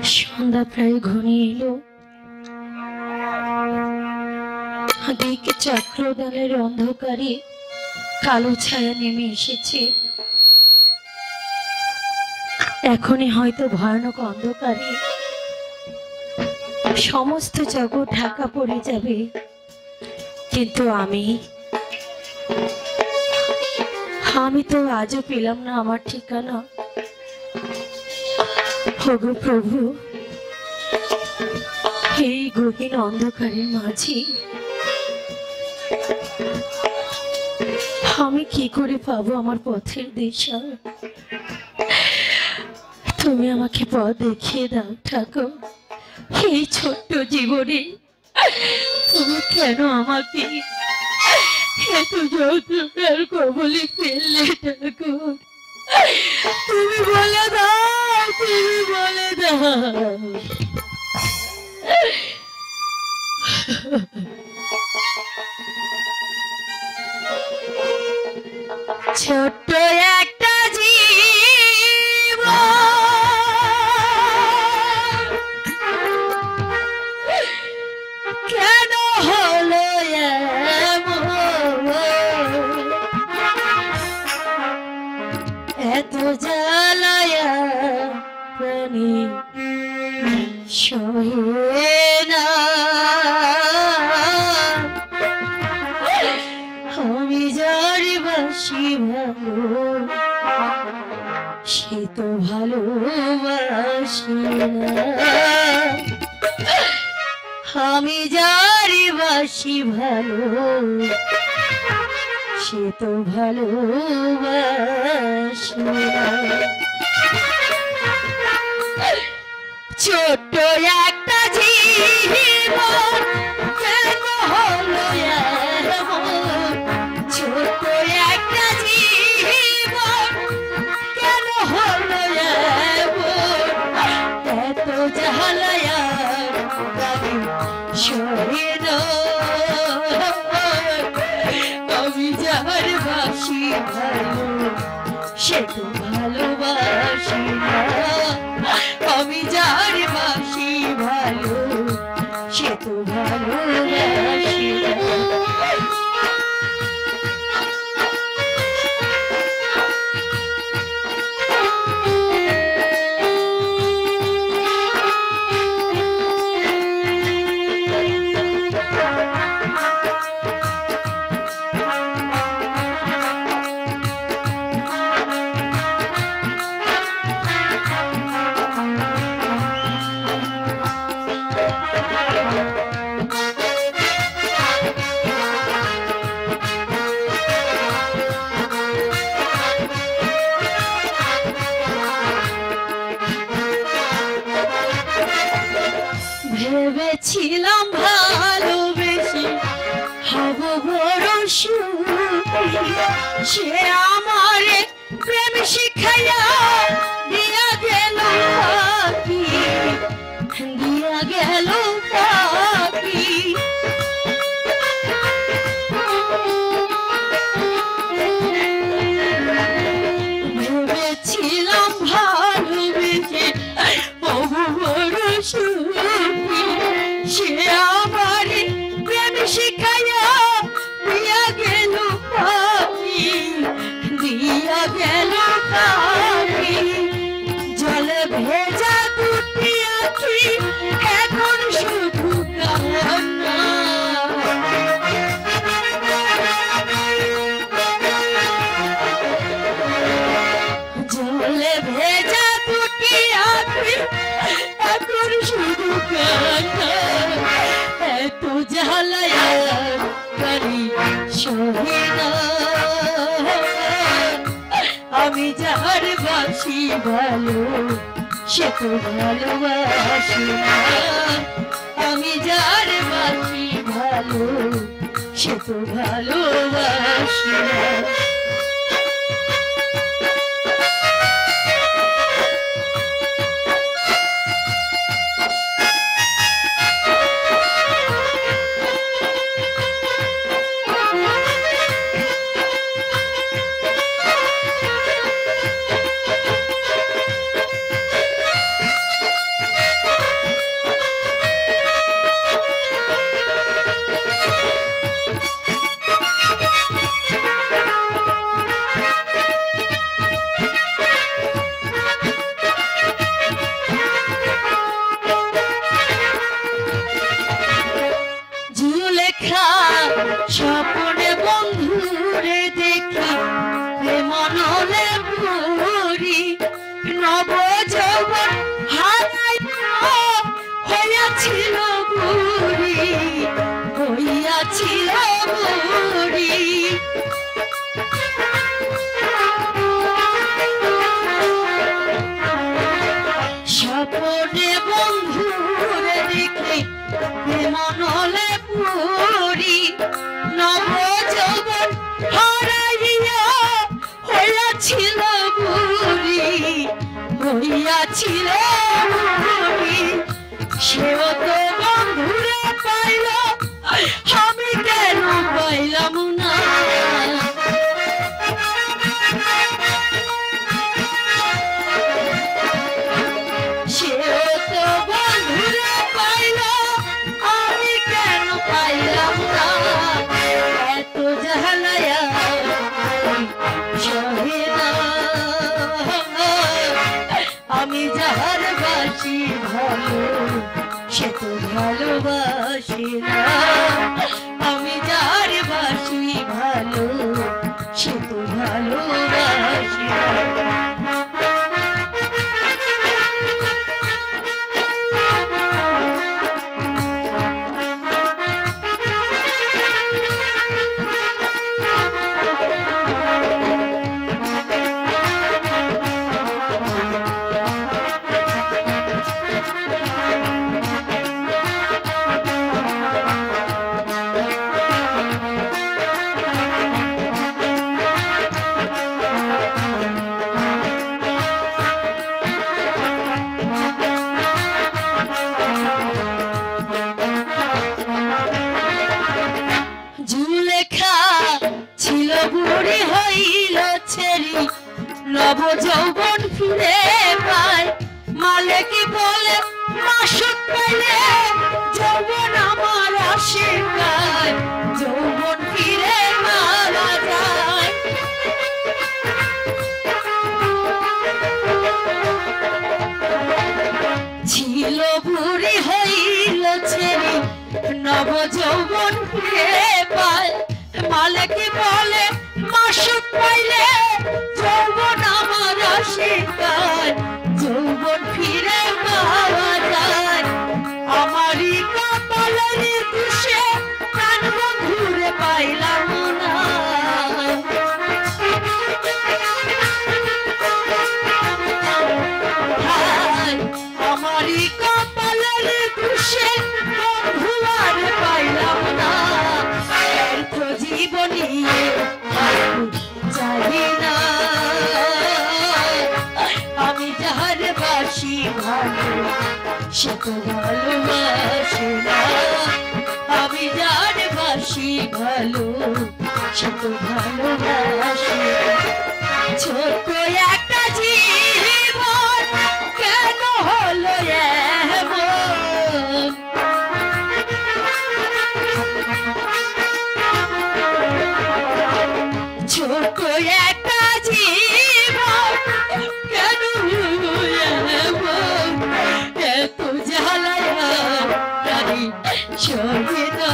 সন্ধ্যা প্রায় ঘনিয়ে এলো। দিকে চক্রদানের অন্ধকারে কালো ছায়া নেমে এসেছে। এখনই হয়তো ভয়ানক অন্ধকারে সমস্ত জগৎ ঢাকা পড়ে যাবে, কিন্তু আমি তো আজও পেলাম না আমার ঠিকানা। ওগো প্রভু, এই গহীন অন্ধকারের মাঝে আমি কি করে পাবো আমার পথের দিশা? তুমি আমাকে পথ দেখিয়ে দাও ঠাকুর। এই ছোট্ট জীবনে তুমি কেন আমাকে এত যন্ত্রণার কবলে ফেললে ঠাকুর? তুমি বলে দাও, তুমি বলে দাও। ছোট্ট একটা জীব কেন হলো এত জ্বালায়া প্রাণী সহে না। আমি যার বাসি ভালো সে তো ভালোবাসি না। আমি যার বাসি ভালো সে তো ভালোবাসি না। ছোট্ট একটা জীবন কেন হলো এমন? ছোট্ট একটা জীবন কেন হলো এমন? এত জ্বালায়া প্রাণী সহে না। আমি যার বাসি ভালো সে তো ভালোবাসি না। আমি যার বাসি ভালো সে তো ভালোবাসি না। ভেবেছিলাম ভালোবেসে হব বড় সুখী, সে আমার প্রেম শিখাইয়া দিয়া গেল পাখি, দিয়া গেল পাখি। ভেবেছিলাম ভালোবেসে হব বড় সুখী, সে আমার প্রেম শিখাইয়া দিয়া গেল পাখি, দিয়া গেল পাখি। জলে ভেজা দুটি আঁখি এখন শুধু কান্না। জলে ভেজা দুটি আঁখি এখন শুধু কান্না। এত জ্বালায়া প্রাণী সহে না। আমি যার বাসি ভালো সে তো ভালোবাসি না। আমি যার বাসি ভালো সে তো ভালোবাসি না। স্বপনে বন্ধুরে দেখি মনলে পুরি নব যৌবন হারাইয়া হইয়াছিল বুড়ি হইয়াছিল বুড়ি স্বপনে বন্ধুরে দেখি মনলে পুরি নব যৌবন হারাইয়া হইয়াছিল বুড়ি হইয়াছিল বুড়ি সেও তো বন্ধুরে পাইল আমি কেন পাইলাম না সেও তো বন্ধুরে পাইল আমি কেন পাইলাম না এত জ্বালায়া সহে না আমি যাহার বাসি ভালো সে তো ভালোবাসি না আমি যার বাসি ভালো সে তো ভালোবাসি না বুড়ি হইল ছেড়ি নব যৌবন ফিরে পায় মালিক বলে মাসুক পাইলে যৌবন আমার আশিকায় যৌবন ফিরে মারা যায় ছিল বুড়ি হইল ছেড়ি নব যৌবন ফিরে পায় মালিক বলে মাসুক পাইলে যৌবন আমার আশিকায় যৌবন ফিরে পাওয়া যায় আমারই কপালের দোষে প্রাণ বন্ধুরে পাইলাম না আমারই কপালের দোষে বন্ধু আর পাইলাম না জীবনী চাই না আমি যাহার বাসি ভালো সে তো ভালোবাসে না আমি যার বাসি ভালো সে তো ভালোবাসে ছোট একটা জীবন কেন হলো এমন ছোট একটা জীবন কেন এত জ্বালায়া সহে না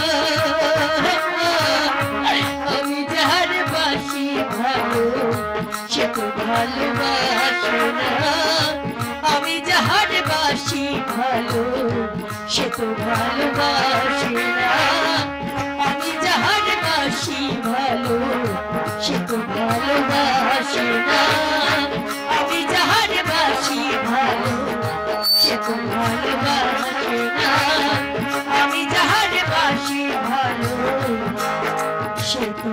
আমি যার বাসি ভালো সে তো ভালোবাসে না আমি যার বাসি ভালো সে তো ভালোবাসে না আমি যার বাসি ভালো সে তো ভালোবাসে না আমি যার বাসি ভালো সে তো ভালোবাসে না আমি যার বাসি ভালো সে তো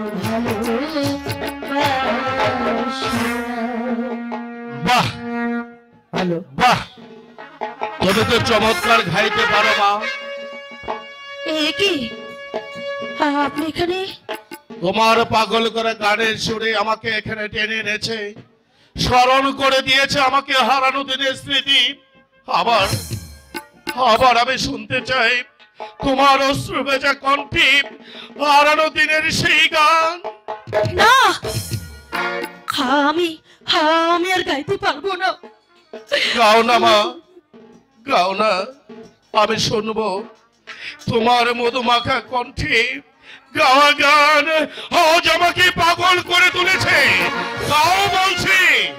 ভালোবাসে না বাহ হ্যালো বাহ তুমি তো চমৎকার গাইতে পারো মা এ কি আপনি এখানে তোমার পাগল করে গানের সুরে আমাকে এখানে টেনে এনেছে স্মরণ করে দিয়েছে আমাকে হারানো দিনের স্মৃতি আবার আবার আমি শুনতে চাই তোমার অশ্রু ভেজা কণ্ঠে হারানো দিনের সেই গান না আমি আমি আর গাইতে পারবো না গাও না মা গাও না আমি শুনবো তোমার মধুমাখা কণ্ঠে গাওয়া গান আজ আমাকে পাগল করে তুলেছে। তাও বলছি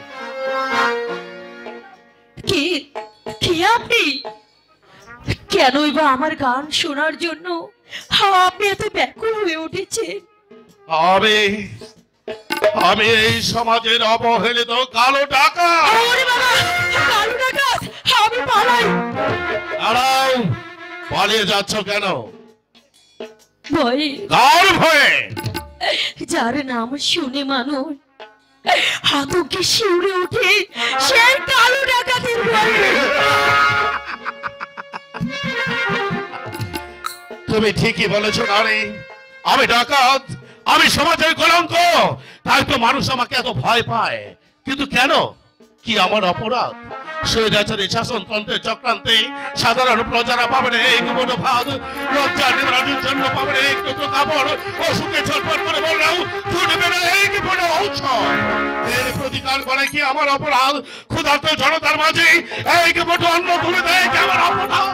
কি কি আপনি কেনই বা আমার গান শোনার জন্য আপনি এত ব্যাকুল হয়ে উঠেছেন? আমি আমি এই সমাজের অবহেলিত কালো টাকা। ওরে বাবা, কালো ডাকাত! আমি পালাই। দাঁড়াও, পালিয়ে যাচ্ছ কেন? ভয়ে, কার ভয়ে? যার নাম শুনে মানুষ আতঙ্কে শিউরে ওঠে, সেই কালো ডাকাতের ভয়ে। তুমি ঠিকই বলেছো নারী, আমি ডাকাত, আমি সমাজের কলঙ্ক, তাই তো মানুষ আমাকে এত ভয় পায়। কিন্তু কেন? কি আমার অপরাধ? স্বৈরাচারী শাসনতন্ত্রের চক্রান্তে সাধারণ প্রজারা পাবে না এক মুঠো ভাত, লজ্জা নিবারণের জন্য পাবে না এক টুকরো কাপড়, অসুখে ছটফট করে বললেও ছুটবে না এক ফোঁটা ঔষধ। এর প্রতিকার করে কি আমার অপরাধ? ক্ষুধার্ত জনতার মাঝে এক মুঠো অন্ন তুলে দেয় কি আমার অপরাধ?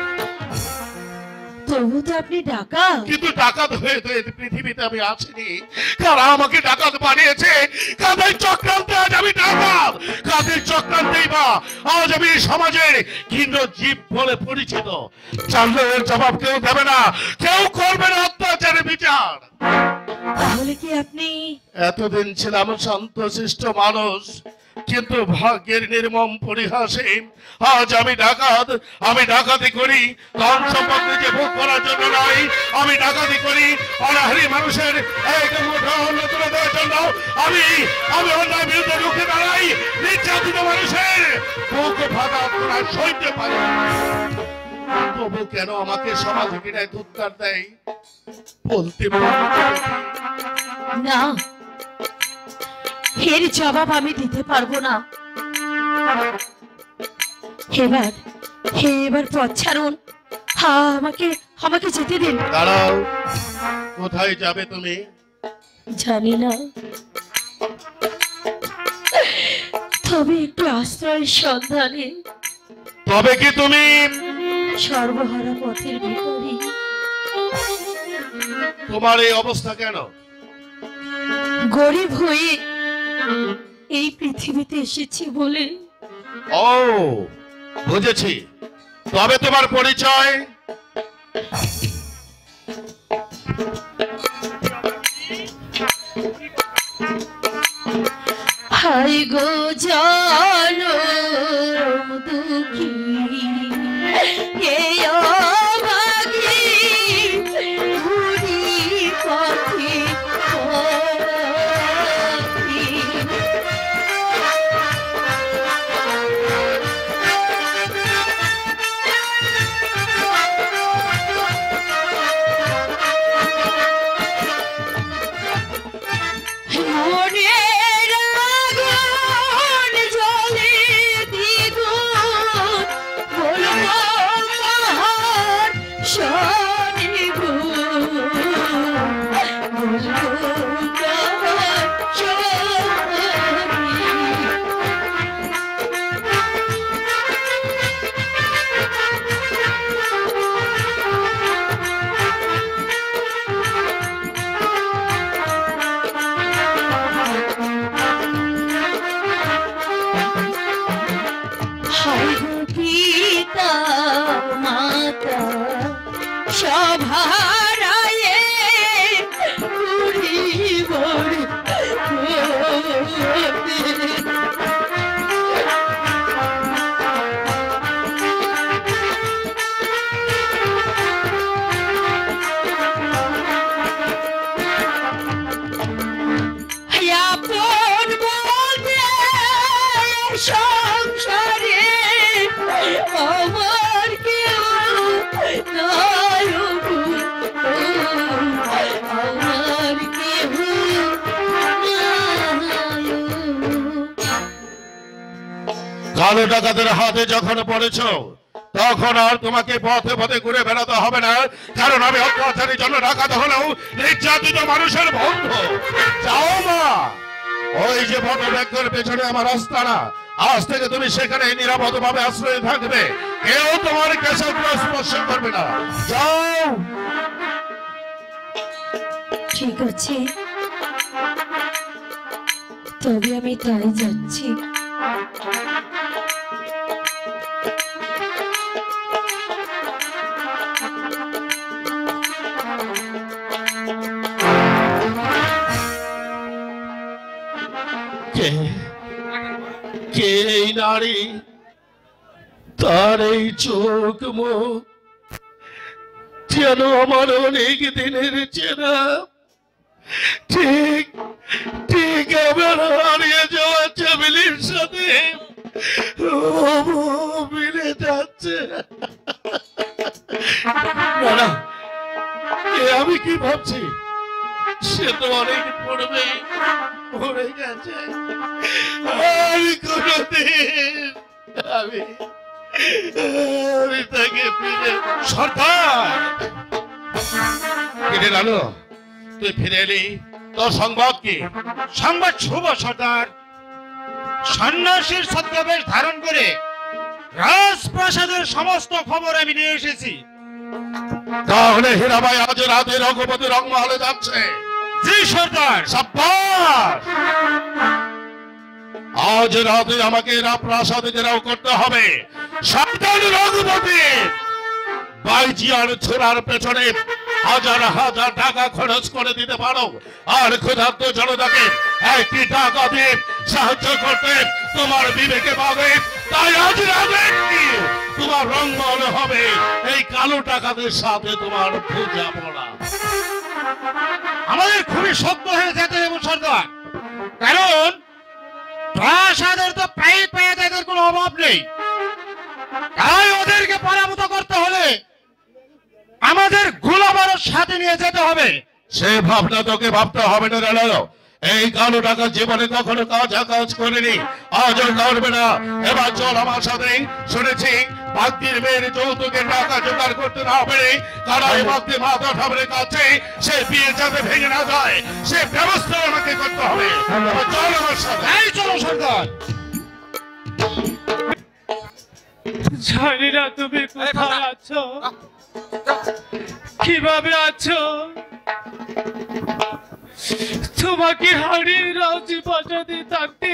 তবু তো আপনি ডাকাত। কিন্তু ডাকাত হয়ে তো এই পৃথিবীতে আমি আছিনি। কারা আমাকে ডাকাত বানিয়েছে? কাদের চক্রান্তে আজ আমি ডাকাত? কাদের চক্রান্তেই বা আজ আমি সমাজের ঘৃণ্য জীব বলে পরিচিত? জানলে এর জবাব কেউ দেবে না, কেউ করবে না অত্যাচারের বিচার। তাহলে কি আপনি? এতদিন ছিলাম শান্তশিষ্ট মানুষ, কিন্তু ভাগ্যের নির্মম পরিহাসে আজ আমি ডাকাত। আমি ডাকাতি করি ধন সম্পদ নিজে ভোগ করার জন্য নয়, আমি ডাকাতি করি অনাহারী মানুষের এক মুঠো অন্ন তুলে দেওয়ার জন্য। আমি আমি অন্যায় বিরুদ্ধে রুখে দাঁড়াই, নির্যাতিত মানুষের বুক ফাটা তোরা সইতে পারি না। তবু কেন আমাকে সমাজ ঘৃণায় ধিক্কার দেয়? বলতে না, এর জবাব আমি দিতে পারবো না। এবার পথ ছাড়ুন, আমাকে আমাকে যেতে দিন। দাঁড়াও, কোথায় যাবে তুমি? জানি না, তবে একটু আশ্রয়ের সন্ধানে। তবে কি তুমি? সর্বহারা পথের ভিখারি। তোমার এই অবস্থা কেন? গরিব হয়ে এই পৃথিবীতে এসেছি বলে। ও, বুঝেছি। তবে তোমার পরিচয়? হাই গো জানো দুঃখী এ অভাগী ঘুরি পথে পথে। মনের আগুন জ্বলে দ্বিগুণ, বলবো পাহাড় শোনে গুণ, বলবো পাহাড় শোনে। হায় গো পিতা মাতা সভারায়ে পুরি বড় আপন বলতে সংসারে আমার কেউ নাই গো, আমার কেউ নাই। কালো ডাকাতের হাতে যখন পড়েছ, তখন আর তোমাকে পথে পথে ঘুরে বেড়াতে হবে না, কারণ আমি অত্যাচারের জন্য ডাকাত হলেও নির্যাতিত মানুষের বন্ধু। যাও মা, ওই যে বটবৃক্ষের পেছনে আমার আস্তানা, আজ থেকে তুমি সেখানে নিরাপদ ভাবে আশ্রয় থাকবে, কেউ তোমার কেশাগ্র স্পর্শ করবে না। যাও। ঠিক আছে, তবে আমি তাই যাচ্ছি। কে কে এই নারী, তার এই চোখ মুখ যেন আমার অনেক দিনের চেনা। ঠিক ঠিক আমার হারিয়ে যাওয়া চামেলির সাথে মিলে যাচ্ছে। না না, আমি কি ভাবছি, সে তো অনেক পড়বে পড়ে গেছে। আর কোনদিন আমি তাকে ফিরে সরকার ফিরে আলো। তুই ফিরে এলি, তোর সংবাদ কি? সংবাদ শুভ সর্দার। সন্ন্যাসীর ছদ্মবেশ ধারণ করে রাজপ্রাসাদের সমস্ত খবর আমি নিয়ে এসেছি। তাহলে হীরাবাই আজ রাতে রঘুপতি রংমহলে যাচ্ছে? জি সর্দার। সাব্বাস! আজ রাতে আমাকে রাজপ্রাসাদে ঘেরাও করতে হবে। সাবধান রঘুপতি, বাইজিয়ার ছোড়ার পেছনে হাজার হাজার টাকা খরচ করে দিতে পারো, আর ক্ষুধার্ত জনতাকে একটি টাকা দিয়ে সাহায্য করতে তোমার বিবেকে পাবে। তাই আজ রাতে তোমার রংমহল হবে এই কালো টাকাদের সাথে তোমার পূজা পড়া। আমাদের খুবই সত্য হয়ে যেতে হবে সর্দার, কারণ প্রাসাদের তো পায়ে পায়ে তাদের কোনো অভাব নেই। তাই ওদেরকে পরাভূত করতে হলে আমাদের গোলাবারও সাথে নিয়ে যেতে হবে। সে ভাবনা তোকে ভাবতে হবে না জানো। এই কালো টাকা জীবনে কখনো কাজ করেনি, আজও করবে না। এবার চল আমার সাথে। শুনেছি বাগদির মেয়ের যৌতুকের টাকা জোগাড় করতে না পেরে কারাই বাগদি মাথা ঠাকুরের কাছে সে বিয়ে যাতে ভেঙে না যায়, সে ব্যবস্থা আমাকে করতে হবে। এবার চল আমার সাথে। এই চলো সর্দার। জানি না তুমি কোথায় আছো, কিভাবে আছো। তোমাকে হারিয়ে রাজপ্রাসাদে থাকতে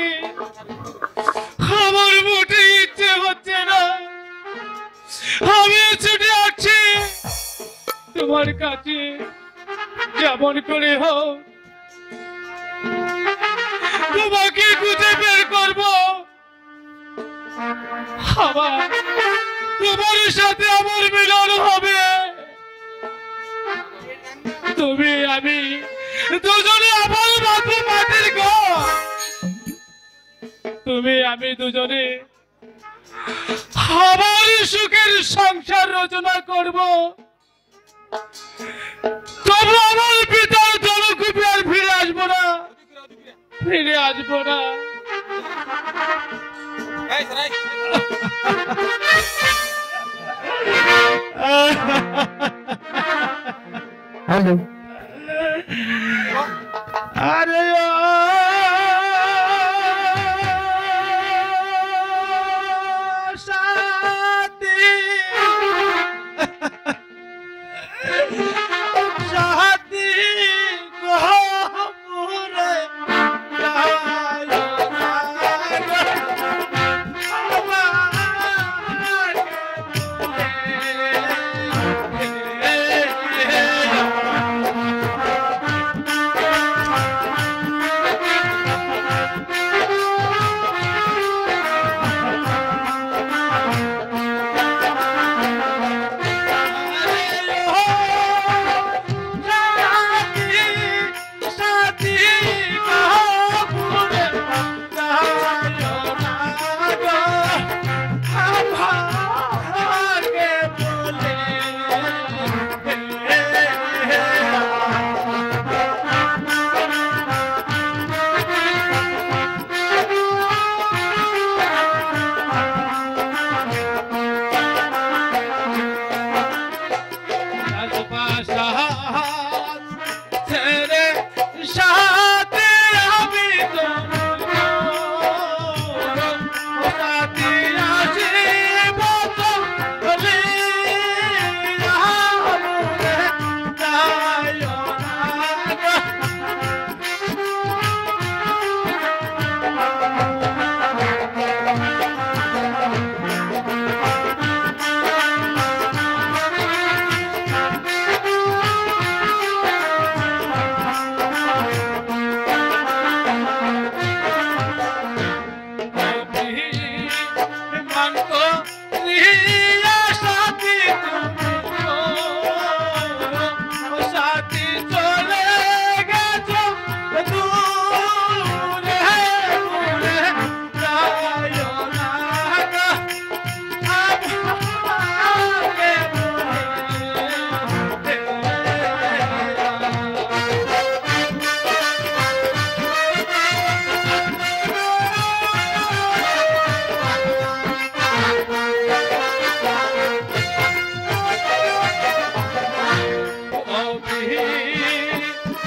আমার মোটে ইচ্ছে হচ্ছে না। আমি ছুটে আসছি তোমার কাছে, যেমন করে হোক তোমাকে খুঁজে বের করবো। আবার তোমার সাথে আমার মিলন হবে। তুমি আমি দুজনে আবার বাঁধবো মাটির ঘর। তুমি আমি দুজনে আবার সুখের সংসার রচনা করব। তবু আমার পিতার জনকুপি আর ফিরে আসবো না, ফিরে আসবো না। হ্যালো, আরে সাথী সাথী গোমরে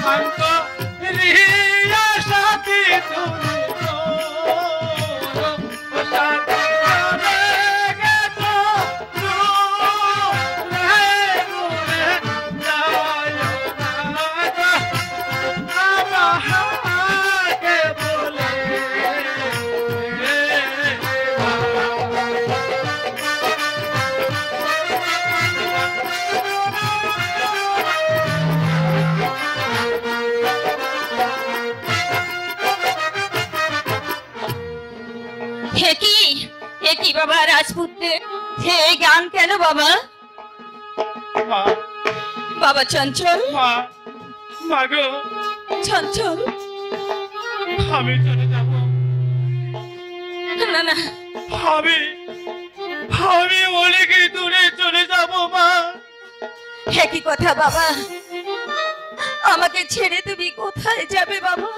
শান্ত রিয়া সাথী তুমি কি বাবা রাজপুত্রে হে গান কেন বাবা? মা বাবা চঞ্চল, মা মা গো, চঞ্চল আমি চলে যাব। না না, আমি আমি অনেক দূরে চলে যাব মা। হে কি কথা বাবা, আমাকে ছেড়ে তুমি কোথায় যাবে বাবা?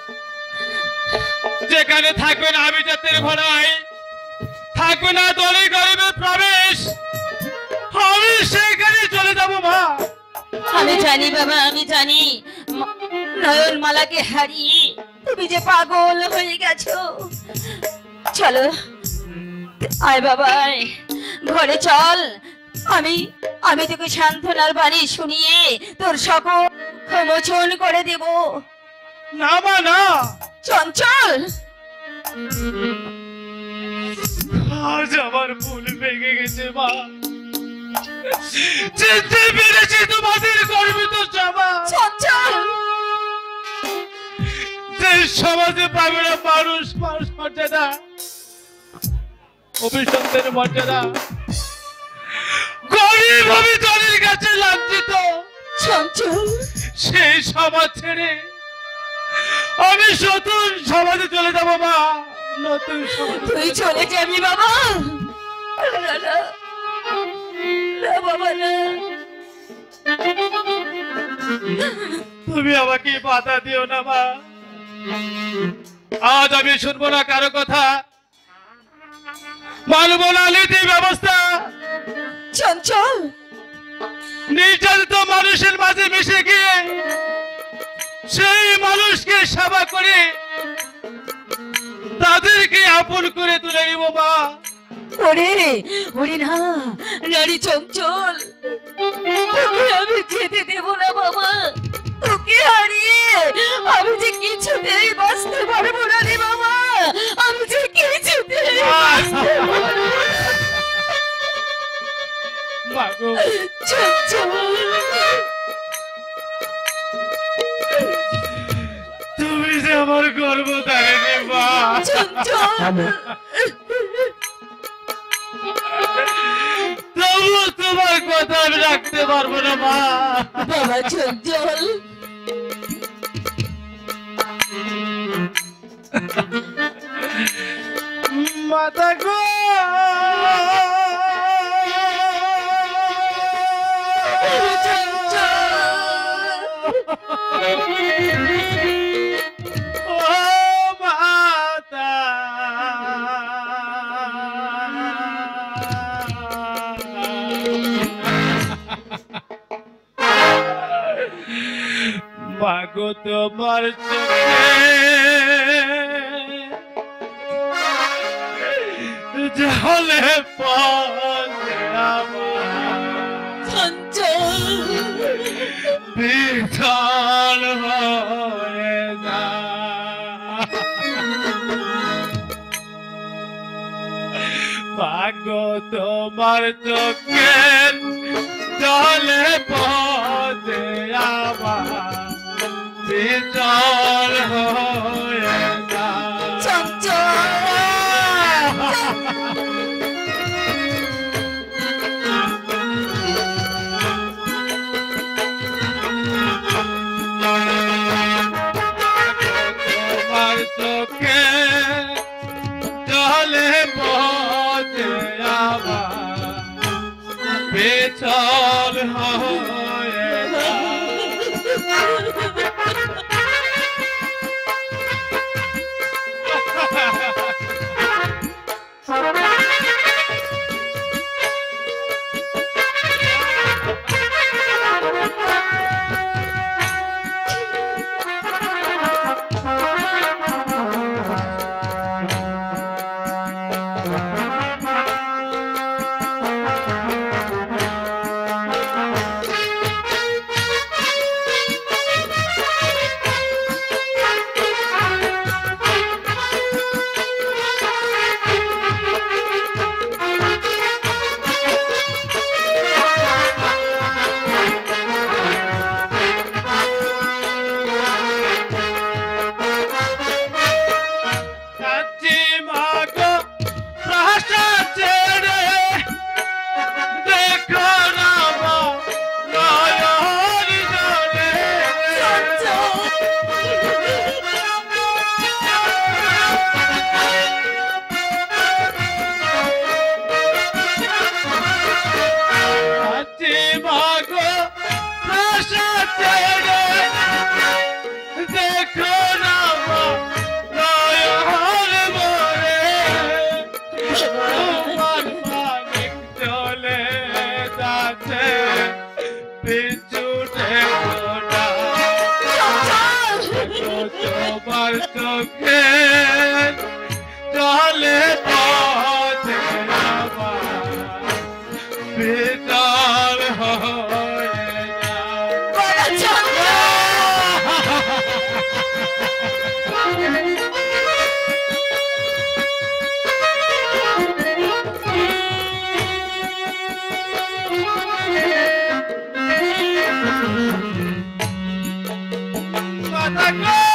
যেখানে থাকবে না আমি জাতের ভরাই, থাকবে না দলে গরিবে প্রবেশ, আমি সেখানে চলে যাব মা। আমি জানি বাবা, আমি জানি নয়ন মালাকে হারিয়ে তুমি যে পাগল হয়ে গেছো। চলো আয় বাবা আয়, ঘরে চল, আমি আমি তোকে সান্ত্বনার বাণী শুনিয়ে তোর সকল মোচন করে দেব। না মা না, চঞ্চল আজ আমার ভুল ভেঙে গেছে মা, চিনতে পেরেছি তোমাদের গর্বিত সমাজ, চঞ্চল যে সমাজে পাবে না মানুষ মানুষ মর্যাদা, অভিশপ্তের মর্যাদা, গরিব অভিযোগের কাছে লাঞ্ছিত, চঞ্চল সেই সমাজ ছেড়ে আমি নতুন সমাজে চলে যাব মা, নতুন সমাজ। তুই চলে যাবি বাবা? না না না বাবা না, তুমি আমাকে বাধা দিও না মা, আজ আমি শুনবো না কারো কথা, মানব না নীতি ব্যবস্থা। চঞ্চল নির্যাতিত মানুষের মাঝে মিশে গিয়ে সেই মানুষকে সেবা করে তাদেরকে আপন করে তুলে নিব মা। ওরে ওরে না, নারী চঞ্চল তোকে আমি যেতে দেব না বাবা, তোকে হারিয়ে আমি যে কিছুতেই বাঁচতে পারবো না রে বাবা, আমি যে কিছুতেই বাঁচতে পারবো না। মা গো, চঞ্চল তুমি যে আমার গর্ব ধারণে মা, চঞ্চল তবু তোমার কথা আমি রাখতে পারবো না মা। বাবা চঞ্চল মাতা গো, ও মাতা, মাগো তোমার চোখে জলে পড়ে আমার চঞ্চল বিছাল হয়ে যা, মাগো তোমার চোখে জলে পড়ে আমার বিছাল হয়ে যা। তোমার চোখে জলে পড়ে আমার বিছাল হয়ে যা। আছি মাগো প্রাসাদ ছেড়ে, দেখো না মা নয়ন ভরে, তোমার পানিক চলে যাচ্ছে পিছু ঠেকো না। তোমার চোখে চলে পথে আমার বিদার হয়ে যায়। Mata